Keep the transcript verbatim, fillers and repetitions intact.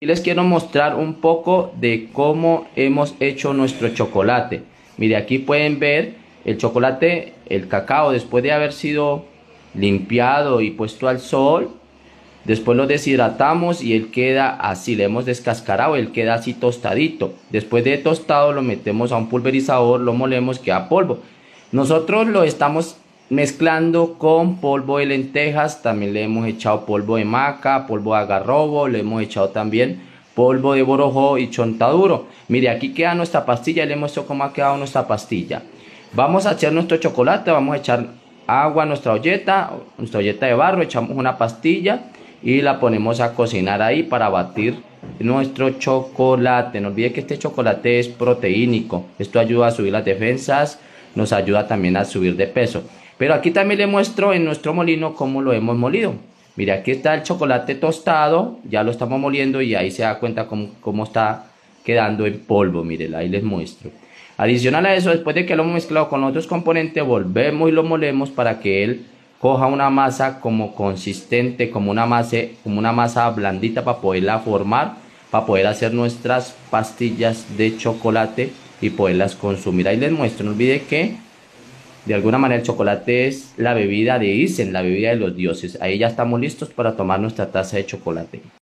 Y les quiero mostrar un poco de cómo hemos hecho nuestro chocolate. Mire, aquí pueden ver el chocolate, el cacao, después de haber sido limpiado y puesto al sol. Después lo deshidratamos y él queda así, le hemos descascarado, él queda así tostadito. Después de tostado lo metemos a un pulverizador, lo molemos, queda polvo. Nosotros lo estamos mezclando con polvo de lentejas, también le hemos echado polvo de maca, polvo de agarrobo, le hemos echado también polvo de borojó y chontaduro. Mire, aquí queda nuestra pastilla, le muestro cómo ha quedado nuestra pastilla. Vamos a hacer nuestro chocolate, vamos a echar agua a nuestra olleta, nuestra olleta de barro, echamos una pastilla y la ponemos a cocinar ahí para batir nuestro chocolate. No olvide que este chocolate es proteínico, esto ayuda a subir las defensas, nos ayuda también a subir de peso. Pero aquí también le muestro en nuestro molino cómo lo hemos molido. Mire, aquí está el chocolate tostado, ya lo estamos moliendo y ahí se da cuenta cómo, cómo está quedando en polvo. Mire, ahí les muestro. Adicional a eso, después de que lo hemos mezclado con otros componentes, volvemos y lo molemos para que él coja una masa como consistente, como una masa, como una masa blandita para poderla formar, para poder hacer nuestras pastillas de chocolate y poderlas consumir. Ahí les muestro, no olvide que de alguna manera el chocolate es la bebida de Isen, la bebida de los dioses. Ahí ya estamos listos para tomar nuestra taza de chocolate.